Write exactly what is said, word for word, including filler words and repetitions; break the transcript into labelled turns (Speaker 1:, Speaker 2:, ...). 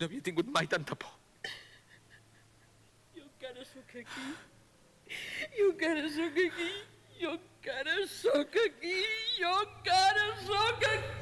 Speaker 1: no havia tingut mai tanta por.
Speaker 2: Jo encara sóc aquí. Jo encara sóc aquí. Jo encara sóc aquí. Jo encara sóc aquí.